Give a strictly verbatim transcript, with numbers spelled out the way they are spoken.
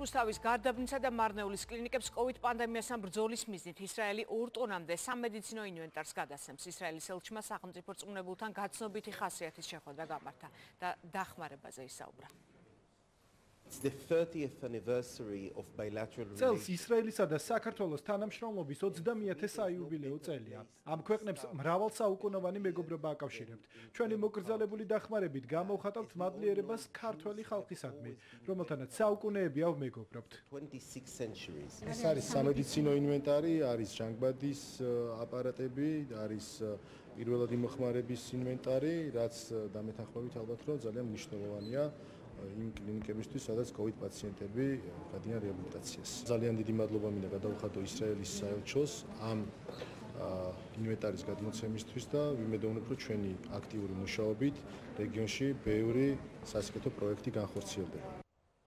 რუსთავის გარდაბნისა და მარნეულის კლინიკებს კოვიდ პანდემიასთან ბრძოლის მიზნით ისრაელი ორ ტონამდე სამედიცინო ინვენტარს გადასცემს. ისრაელის ელჩმა სახელმწიფო რწმუნებულთან გაცნობიტი ხასიათის შეხვედრა გამართა და დახმარებაზე ისაუბრა. წელს ისრაელისა და საქართველოს თანამშრომლობის ოცდამეათე საიუბილეო წელია. ამ ქვეყნებს მრავალ საუკუნოვანი მეგობრობა აკავშირებთ. ჩვენი მოკრძალებული დახმარებით გამოვხატავთ მადლიერებას ქართველი ხალხისადმი, რომელთანაც საუკუნეებია ვმეგობრობთ. ეს არის სამედიცინო ინვენტარი, არის ჟანგბადის აპარატები, არის პირველად იმოხმარების ინვენტარი, რაც დამეთანხმებით ალბათ რომ ძალიან მნიშვნელოვანია იმ კლინიკებისთვის, სადაც კოვიდ პაციენტები გადიან რეაბილიტაციას. ძალიან დიდი მადლობა მინდა გადავხატო ისრაელის საელჩოს ამ ინვენტარის გადმოცემისთვის და ვიმედოვნებ, რომ ჩვენი აქტიური მუშაობით რეგიონში ბევრი სასიკეთო პროექტი განხორციელდება.